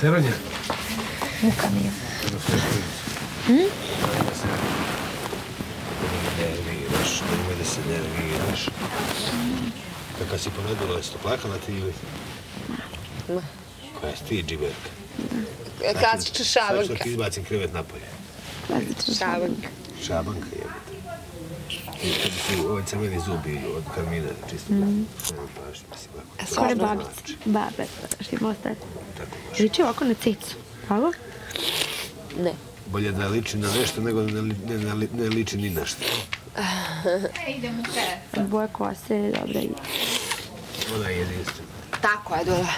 Seronja? Muka mi je. Nemoj da se nerviraš. Kada si ponedila, jesi to plakala ti ili? Ma. Koja si ti, džiberka? Klasična šabanka. Sad ću ti izbacim krevet napolje. Klasična šabanka. Šabanka jebate. I kada si ovaj crveni zubi od karmina, čisto pažnje, mislim, A skoro babice. Babe, što ima ostati. Liči ovako na cicu. Ovo? Ne. Bolje da liči na nešto nego da ne liči ni na što. Idemo te. Boja kose je dobra i... Ona je jedinstvena. Tako je, dole.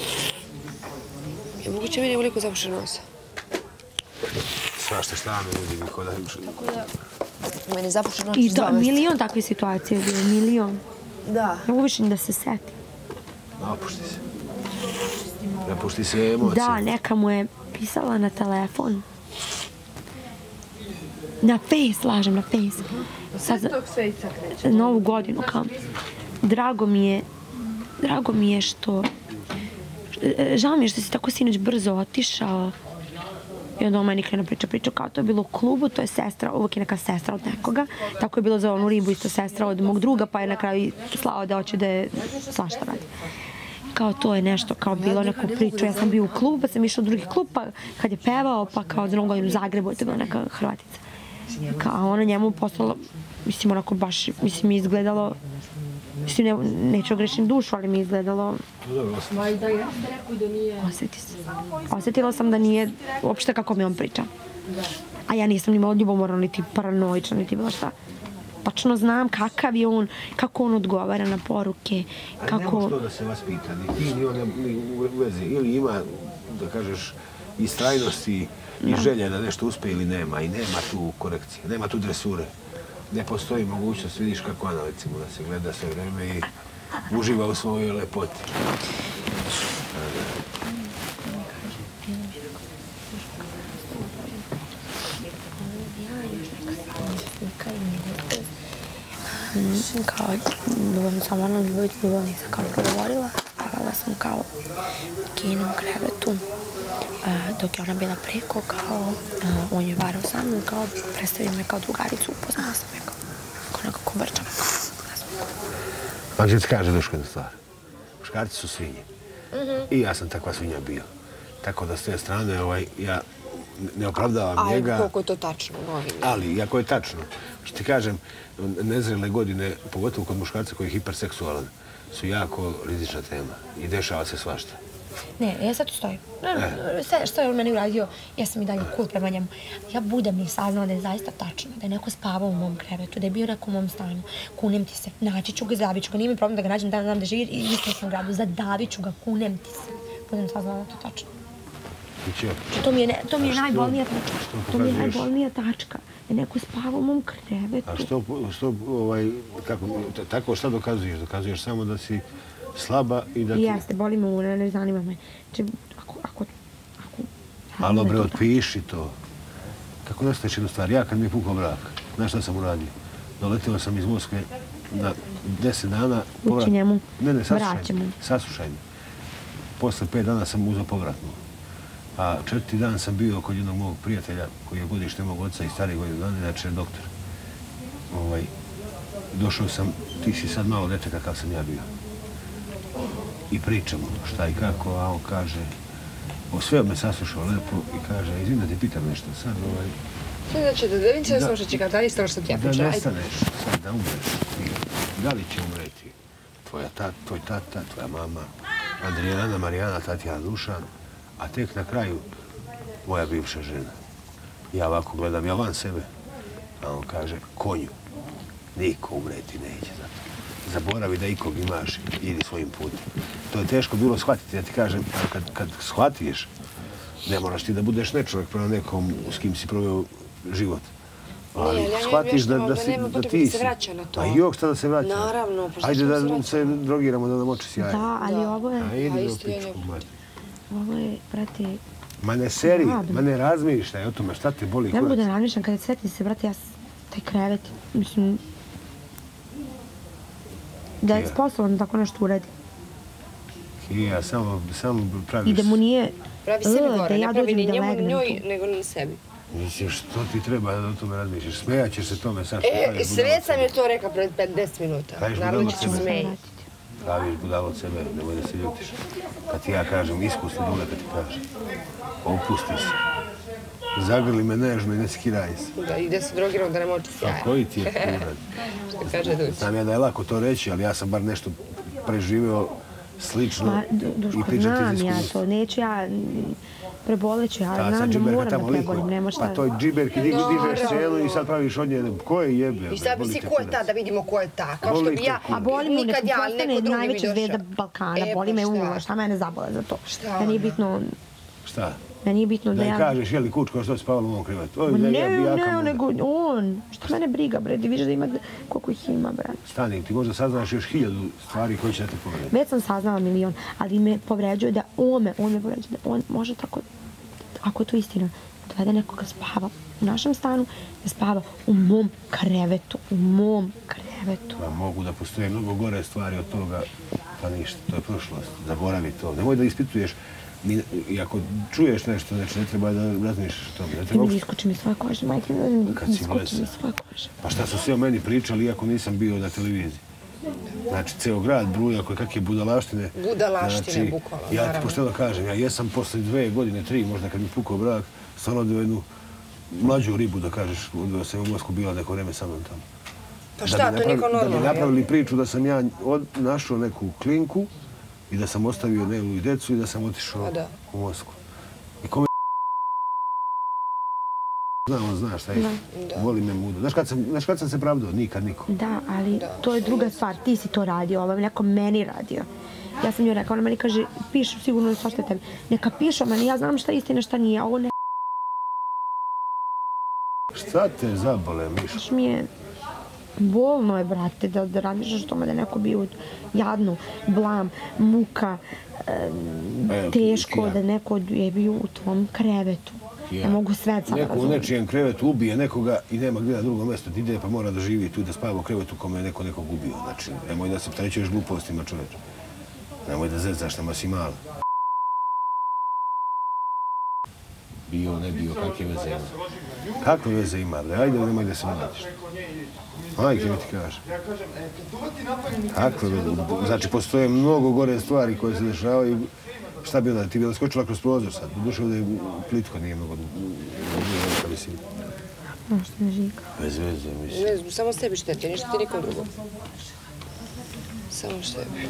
Je moguće meni uliko zapuše nosa? Svašta šta me ljudi mi kod da... Meni zapuše noć I s 2 to, mjeseca. milion takve situacije je bilo, milion. Da. Ne mogu više ni da se seti. Opušti se. Napušti se emocije. Da, neka mu je pisala na telefon. Na Face, lažem, na Face. Sad, Novu godinu, kao. Drago mi je što... Žao mi je što si tako sinoć brzo otišao. I onda on meni krene priča kao to je bilo u klubu, to je sestra, uvijek je neka sestra od nekoga. Tako je bilo za onu ribu isto sestra od mog druga, pa je na kraju slao da hoće da je svašta radi. Kao to je nešto, kao bilo neku priču. Ja sam bio u klubu, pa sam išao u drugi klub, pa kad je pevao, pa kao za Novu godinu u Zagrebu, to je bila neka Hrvatica. Kao ona njemu poslala, mislim onako baš, mislim mi izgledalo, mislim neću grešim dušu, ali mi izgledalo... Osjeti se. Osjetila sam da nije uopšte kako mi on priča. A ja nisam ni malo ljubomorna, niti paranoična, niti bilo šta. Tačno znam kakav je on, kako on odgovara na poruke, kako... Ali ne može to da se vas pita, ni ti, ni on u vezi. Ili ima, da kažeš, istrajnosti i želje da nešto uspe ili nema. I nema tu korekcije, nema tu dresure. Ne postoji mogućnost, vidiš kako ona, recimo, da se gleda sve vreme i uživa u svojoj lepoti. Kao, samo ono ljubav nisam kao progovorila, spavala sam kao u kinom krevetu, dok je ona bila preko, kao, on je varao sa mnom, kao, predstavio me kao drugaricu, upoznala sam me kao nekako vrčava. Ali će ti kaže Duškanu stvar. Muškarci su svinje. I ja sam takva svinja bio. Tako da s te strane, ja ne opravdavam njega. A koliko je to tačno? Ali, jako je tačno. Što ti kažem, nezrele godine, pogotovo kod muškarca koji je hiperseksualan, su jako rizična tema i dešava se svašta. Ne, ja sad tu stojim. Sve što je on meni uradio, ja sam i dalje cool prema njemu. Ja budem li saznala da je zaista tačno, da je neko spavao u mom krevetu, da je bio neko u mom stanu. Kunem ti se, naći ću ga, zadavit ću ga, nije mi problem da ga nađem, da znam da živi i isto sam gradu, zadavit ću ga, kunem ti se. Budem saznala da je to tačno. To mi je najbolnija tačka. To mi je najbolnija tačka. Da je neko spavao u mom krevetu. A tako šta dokazuješ? Dokazuješ samo da si slaba i da ti... Jeste, boli me una, ne zanima me. Ako... Malo bre, otpiši to. Kako nastaješ jednu stvar? Ja kad mi je pukao brak, znaš šta sam uradio? Doletio sam iz Moskve na 10 dana... Ući njemu, vraćamo. Saslušaj me. Posle 5 dana sam uzeo povratno. A 4. dan sam bio kod jednog mog prijatelja, koji je godište mog oca i starih godinu dana, inače je doktor. Došao sam, ti si sad malo dete kakav sam ja bio. I pričamo šta i kako, a on kaže, sve me saslušao lepo i kaže, izvim da ti pitam nešto sad, Znači, da vidim se slušat kao da li isto što ti ja pričam. Da nestaneš sad, da umreš. Da li će umreti tvoj tata, tvoja mama, Adriana, Marijana, Tatjana, Dušan, a tek na kraju moja bivša žena. Ja ovako gledam, ja van sebe, a on kaže, konju, niko umreti neće zato. Zaboravi da ikog imaš, idi svojim putem. To je teško bilo shvatiti, ja ti kažem, kad shvatiš, ne moraš ti da budeš nečovjek prema nekom s kim si proveo život. Ali shvatiš da ti si. A jok šta da se vraća? Naravno. Ajde da se drogiramo, da nam oči sjaju. Da, ali ovo je... Ajde do pičku, mati. Ovo je, brate... Ma ne seri, ma ne razmišljaj o tome, šta te boli kurac? Ne mogu da razmišljam, kada svetim se, brate, ja taj krevet, mislim... Da je sposoban da tako nešto uradi. Kija, samo praviš... I da mu nije... Pravi sebi gore, ne pravi ni njemu, ni njoj, tu. nego ni sebi. Mislim, što ti treba da o tome razmišljaš? Smejaćeš se tome sad što praviš budalo Sve od sam sebe. je to rekla pred 10 minuta. Praviš Naravno budalo će od se sebe. smeji. Praviš budalo od sebe, nemoj da se ljutiš. Kad ti ja kažem, iskusno dole kad ti kažem, opusti se. Zagrli me nežno i ne skiraj se. Da, ide se drogirao da ne može sjaja. A koji ti je kurac? Što kaže Duć. Znam ja da je lako to reći, ali ja sam bar nešto preživio slično Duško, i pričati znam iz ja iskustva. to, neću ja, preboleću, ja znam da moram da prebolim, nema šta. Pa to je džiberki, dižeš scenu i sad praviš od nje, ko je jebe? I sad bi si ko je ta, da vidimo ko je ta. Kao što bi ja, A boli me nikad ja, ali neko postane drugi bi najveća došao. zvezda Balkana, boli me uvo, šta mene zabole za to. Meni je bitno, Šta? meni je bitno da Da ja... je kažeš, jeli kučko, što si spavala u mom krevetu? Oj, da ja bijaka Ne, muda. nego on, šta mene briga, bre, ti vidiš da ima, koliko ih ima, bre. Stani, ti možda saznaš još 1000 stvari koje će da te povrediti. Već sam saznala 1.000.000, ali me povređuje da on me povređuje, da on može tako, ako je to istina, dovede nekoga spava u našem stanu, da spava u mom krevetu, Pa mogu da postoje mnogo gore stvari od toga, pa ništa, to je prošlost, zaboravi to. Nemoj da ispituješ, i ako čuješ nešto, znači ne treba da razmišljaš o tome. Ne I treba mi iskoči mi svoje kože, majke Kad mi si iskoči bolesna. mi svoje kože. Pa šta su svi o meni pričali, iako nisam bio na televiziji. Znači, ceo grad bruja koje kakve budalaštine. Budalaštine, bukvalno, Ja ti naravno. pošteno kažem, ja jesam posle 2 godine, 3, možda kad mi pukao brak, stvarno odveo jednu mlađu ribu, da kažeš, odveo sam u Moskvu, bila neko vreme sa mnom tamo. Pa šta, to niko Da bi normalno. napravili priču da sam ja našao neku klinku i da sam ostavio Nelu i decu i da sam otišao Pa da. u Moskvu. I kome znam, on zna šta je. Voli me muda. Znaš kad sam se pravdao? Nikad niko. Da, ali to je druga stvar, ti si to radio, ovo je neko meni radio. Ja sam joj rekao, ona meni kaže, pišu sigurno svašta tebi. Neka pišu, meni ja znam šta je istina, šta nije, ovo ne... Šta te zabole, Mišo? Baš mi je bolno je, brate, da radiš o tome da je neko bio jadno, blam, muka, teško, da neko je bio u tvom krevetu. Ne mogu sve sad Neko u razumjeti. nečijem krevetu ubije nekoga i nema gdje na drugo mjesto da ide, pa mora da živi tu i da spava u krevetu kome je neko nekog ubio. Znači, nemoj da se opterećuješ glupostima, čoveče. Nemoj da zezaš, nema si mala. Bio, ne bio, kakve veze ima? Kakve veze ima, bre? Ajde, nemoj da se mladiš. Majke mi ti kažem. Kakve veze? Znači, postoje mnogo gore stvari koje se dešavaju. Šta bi onda? Ti bi da skočila kroz prozor sad. Doduše ovdje je plitko, nije mnogo velika visina. Možda ne žika. Bez veze, mislim. Ne, samo sebi šteti, ništa ti nikom drugom. Samo sebi.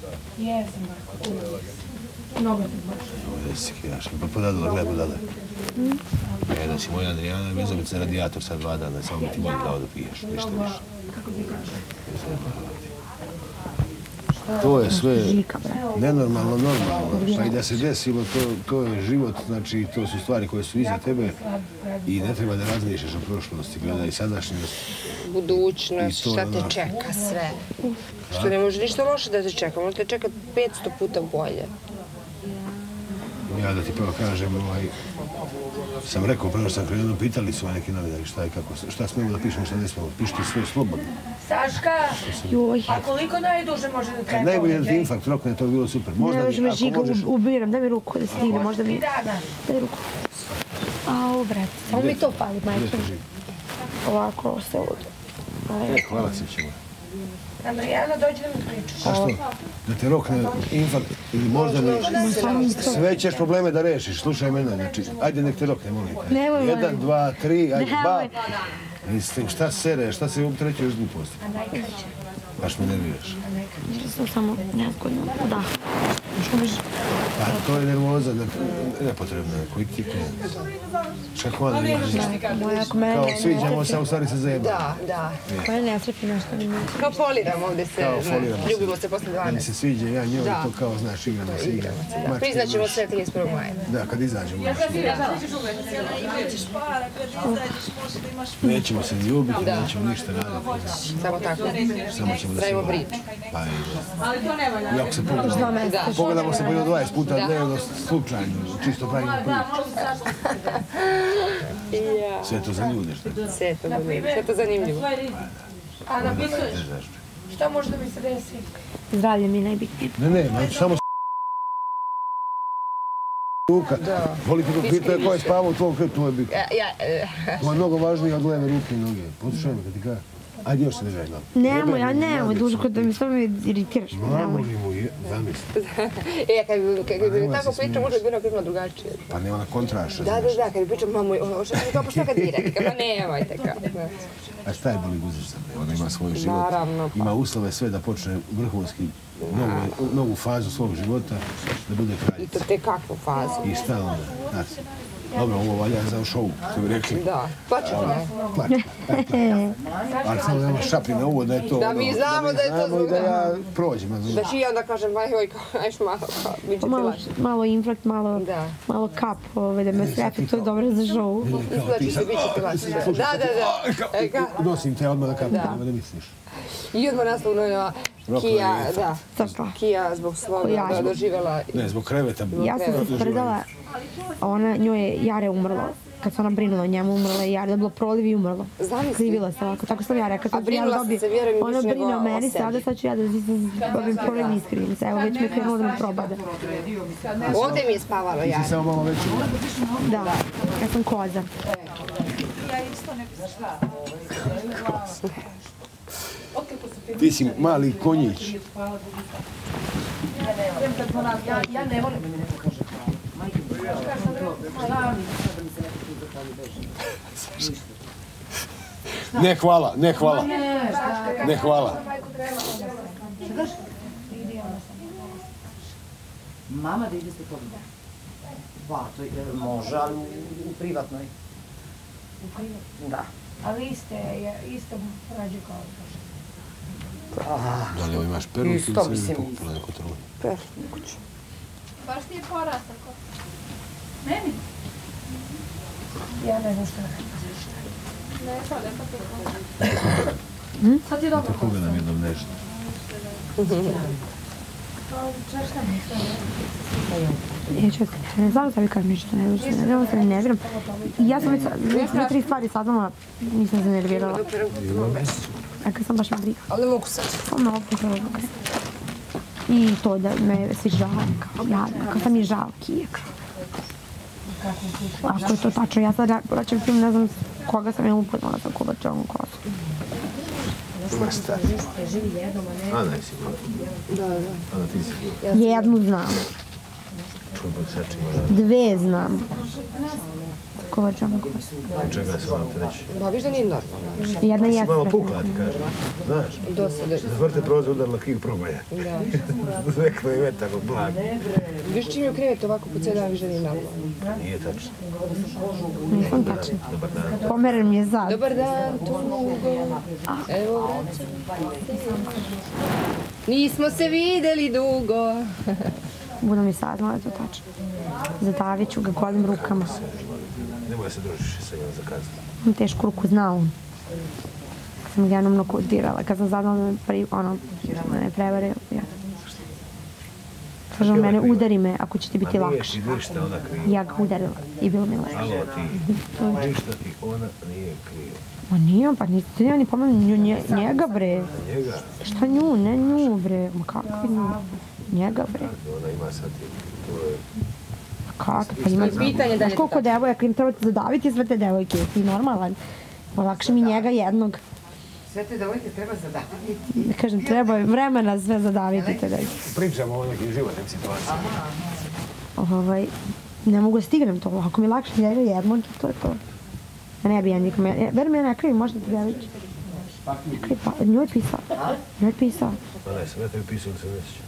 Jesi, kijaš. Pa podadala, gledaj podadala. Da si moja Adriana, vezovit se radijator sad 2 dana, samo ti molim kao da piješ, ništa više. To je sve nenormalno, normalno. Pa i da se desilo, to je život, znači to su stvari koje su iza tebe i ne treba da razmišljaš o prošlosti, gledaj sadašnjost. Budućnost, I to šta te onako. čeka, sve. Što ne može ništa loše da te čeka, može te čeka 500 puta bolje. Ja da ti prvo kažem, sam rekao, prvo sam krenuo, pitali su neki novinari šta je kako, šta smemo da pišemo, šta ne smemo, pišite sve slobodno. Saška, Joj, a koliko najduže može da Kad treba? najbolje da ti infarkt rokne, to bi bilo super. ne može me žika, možeš... ubiram, daj mi ruku da se digne, možda mi... Dana. Daj ruku. Au, brate, samo mi to pali, majke. Ovako se ovdje. Hvala se ćemo. Andrijana, dođi da mi pričaš. A što? Da te rokne infarkt ili možda ne... Sve ćeš probleme da rešiš, slušaj mene, znači, ajde nek te rokne, molim te. Nemoj, 1, 2, 3, ajde, ba. Nemoj. Mislim, šta sere, šta se uptrećuješ gluposti? Baš me nerviraš. Možda sam samo nezgodno u dahu. Što biš? Pa to je nervoza, nepotrebna, koji ti je klinac. Čakvan ne vidiš. Moja, ako mene Kao ne sviđamo se, a u stvari se zajebamo. Da. Koja ne srepi nešto mi nije. Kao foliramo ovdje se, Kao foliramo se. ljubimo se posle Meni 12. se sviđa, ja njoj, Da. to kao, znaš, igramo se. Mačke, Priznaćemo znaš. sve 31. maja. Da, kad izađemo. Nećemo se ljubiti, nećemo ništa raditi. Samo tako. Samo ćemo da se Pravimo volimo. priču. Pa i ako se pogledamo se po 20 puta dnevno slučajno, čisto pravimo priču. Sve to za ljude, što je. Sve to zanimljivo. A napisuješ, šta može da mi se desi? Zdravlje mi je najbitnije. Ne, samo ruka. Voli kako pitao ko je spavao u tvojom kretu, to je bik. To je mnogo važnije od leve ruke i noge. Poslušaj me kad ti kada. Ajde još se držaj glavu. Nemoj, Duško, da mi samo iritiraš. Mamo li mu je, zamisli. Kad bi tako pričao, možda bi bilo krivno drugačije. Pa ne ona kontraša. Da, kad bi pričao, mamo, šta kad vi rekli? Ma nemojte kao. A šta je boli guzica? Ona ima svoj život. Naravno. Ima uslove sve da počne vrhunski novu fazu svog života, da bude kraljica. I to te kakvu fazu? I šta onda? Znači, dobro, ovo valja za show, što bi rekli. Da, plaćemo. Plaće. Ali samo da šapi na ovo da je to... Da mi znamo da je to znamo i da ja prođem. Da ću ja onda kažem, joj, ajš malo, bit će ti lakše. Malo infrakt, malo kap, da me srepi, to je dobro za show. Isplaći se, bit će ti lakše. Da. Nosim te odmah na kapu, da misliš. I odmah naslovno Kija, da. Kija zbog svoga doživjela... Ne, zbog kreveta. Ja sam se spredala, njoj je Jare umrlo. Kad se ona brinula o njemu, umrla je Jare, da je bilo proliv i umrlo. Krivila se ovako, tako sam ja rekla. A brinula sam se, vjerujem, ona brine o meni, sada sad ću ja da dobim proliv i iskrivim se. Evo, već mi je krenulo da me probada. Ovdje mi je spavalo Jare. Ti si samo malo veći. Da, ja sam koza. Ti si mali konjić. Ja ne volim. Ne hvala, ne hvala. Ne hvala. Mama da ide se pogledati. Može, ali u privatnoj. U privatnoj? Da. A vi isto rađe kao Da li ovo imaš perut ili isto, se mislim, pokupila neko truje? Perut, moguće. Baš ti je porastao ko? meni. Ja ne znam šta je. Ne, sad je pa pitao. Sad je dobro. Tako gledam jednom nešto. Češka nisam. Ja ću ne znam da vi kažem ništa, ne nerviram. Ja sam već 2-3 stvari saznala, nisam se nervirala. A kad sam baš me briga. Ali ne mogu sad. Samo me opustila. I to da me svi žao, kao jadna, kao sam mi žao Kijek. Ako je to tačno, ja sad vraćam film, ne znam koga sam ja upoznala sa Kovačevom kosu. Ma šta? Ana je sigurno. Da. Ana ti si. Jednu znam. Čujem seči možda. 2 znam. Kovačevom kosu. Čega se vam te reći? Da, viš da nije normalno. Jedna Si jeste. malo pukla, ti kažem. Znaš? Dosada. Zavrte prolaze udarila kiju probaja. Da. Rekla je tako blago. Viš čim je u krevetu ovako po cijel dan, viš da nije normalno. Nije tačno. Nisam tačno. Dobar dan. Pomeren mi je zad. Dobar dan, Tugo. Evo vraćam. Nismo se videli dugo. Budu mi saznala da je to tačno. Zadavit ću ga golim rukama. Nemoj se družiš sa njom za kaznu. Imam tešku ruku, znao on. Sam ga jednom nokutirala. Kad sam zadala da me prevario. Kaže on mene, udari me ako će ti biti lakše. Ma nije ti ništa ona kriva. Ja ga udarila i bilo mi lakše. Alo ti. Ništa ti ona nije kriva. Ma nije, pa niste ja ni pomenuo njega bre. Njega? Šta nju, ne nju bre. Ma kako nju? Njega bre. Ona ima sad to je... Kako? Pa ima... Pitanje da Znaš koliko devojaka im trebate zadaviti sve te devojke? Ti normalan. Lakše mi njega jednog. Sve te devojke treba zadaviti. Da kažem, treba vremena sve zadaviti te devojke. Pričamo o nekim životnim situacijama. Ne mogu da stignem to. Ako mi lakše njega jednog, to je to. Ja ne bi ja nikom. Ver me ne krivi, možda ti devojke. Ne krivi, pa nju je pisao. Nju je pisao. Ma ne, sam ja tebi pisao ili se ne sjećam.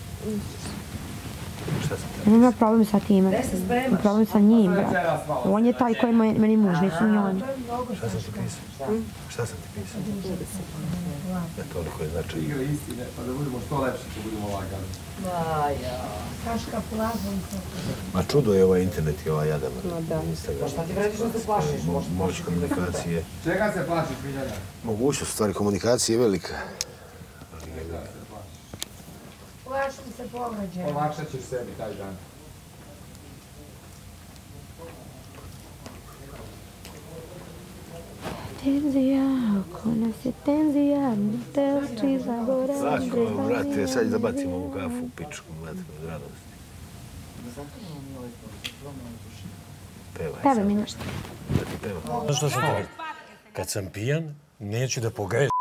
Šta sam te? Nemam ja problem sa time. Imam problem sa njim, brate. On je taj koji je meni muž, nisu ni oni. Šta sam ti pisao? Šta sam ti pisao? Ne, toliko je značajno. Igre istine, pa da budemo što lepši, kad budemo lagani. Kaška plazom. Ma čudo je ovaj internet i ovaj jadan. Instagram. Šta ti vrediš da se plašiš? Moć komunikacije. Čega se plašiš, Miljana? Mogućnost stvari komunikacije je velika. Plašim se pogađaja. Olakšat ćeš sebi taj dan. Tenzija, oko nas je tenzija, te oči zaboravim. Lako, brate, sad da bacimo ovu kafu u pičku, brate, od radosti. Pevaj mi nešto. Znaš što sam ti rekao? Kad sam pijan, neću da pogrešim.